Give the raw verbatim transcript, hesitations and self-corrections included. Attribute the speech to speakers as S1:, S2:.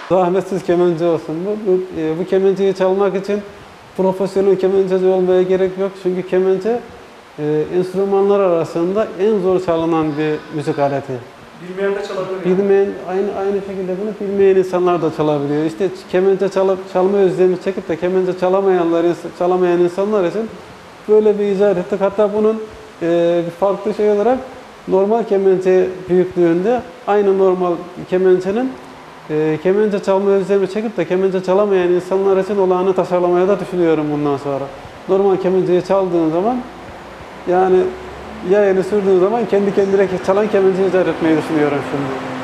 S1: Zahmetsiz kemençe olsun. Bu, bu, e, bu kemençeyi çalmak için profesyonel kemençeci olmaya gerek yok. Çünkü kemençe e, enstrümanlar arasında en zor çalınan bir müzik aleti.
S2: Bilmeyen de çalabilir yani.
S1: Bilmeyen, aynı aynı şekilde bunu bilmeyen insanlar da çalabiliyor. İşte kemençe çalıp çalma özlemi çekip de kemençe çalamayanlar, çalamayan insanlar için böyle bir icat ettik. Hatta bunun e, bir farklı şey olarak normal kemençe büyüklüğünde aynı normal kemençenin e, kemençe çalma özlemi çekip de kemençe çalamayan insanlar için olağanı tasarlamaya da düşünüyorum bundan sonra. Normal kemençeyi çaldığın zaman yani yayını sürdüğün zaman kendi kendine çalan kemençeyi icat etmeyi düşünüyorum şimdi.